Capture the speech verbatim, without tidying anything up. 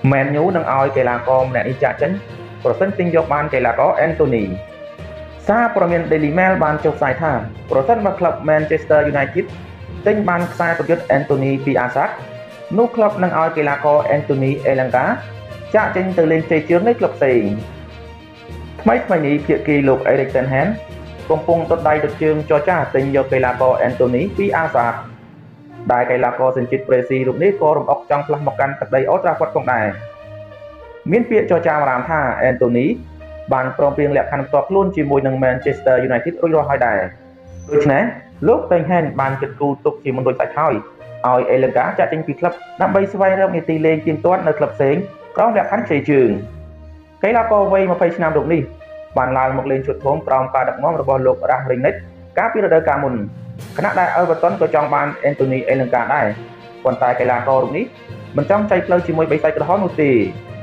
Man U នឹងឲ្យកីឡាករម្នាក់នេះចាក់ចេញប្រសិនទិញយកបានកីឡាករ Anthony សារព័ត៌មាន Daily Mail បានចុះផ្សាយថាប្រសិនបើក្លឹប Manchester United ទិញបានខ្សែប្រយុទ្ធ Anthony ពី Ajax នោះក្លឹបនឹងឲ្យកីឡាករ Anthony Elanga ចាក់ចេញទៅលេងជ័យជឿននៃក្លឹបផ្សេងថ្មីថ្មីនេះភាគីលោក Erik ten Hag កំពុងដុតដៃដុតជើងចរចាទិញយកកីឡាករ Anthony ពី Ajax ដែលកីឡាករសញ្ជាតិប្រេស៊ីរូបនេះក៏រំអុកចង់ផ្លាស់មកកាន់ទឹកដី Old Trafford ផងដែរមានពាក្យចរចាអារ៉ាមថា Anthony បានព្រមព្រៀងលក្ខខណ្ឌផ្ទាល់ខ្លួនជាមួយនឹង Manchester United រួចរាល់ហើយដែរដូច្នេះលោក ten Hag បានគិតគូរទុកជាមុនដូចសាច់ហើយឲ្យ Elanga ចាក់ចេញពីក្លឹបដើម្បីស្វែងរកនីតិលេងទៀងទាត់នៅក្លឹបផ្សេងក្រោមលក្ខខណ្ឌជ័យជើងកីឡាករវ័យยี่สิบឆ្នាំរូបនេះបានឡើងមកលេងឈុតធំក្រោមការដឹកនាំរបស់លោក Rangnick កាលពីរដូវកាលមុនខណៈដែល Everton ក៏ចង់បាន Anthony Elanga ដែរប៉ុន្តែកីឡាកររូបនេះមិនចង់ចែកផ្លូវជាមួយបេសាចក្រហមនោះទេ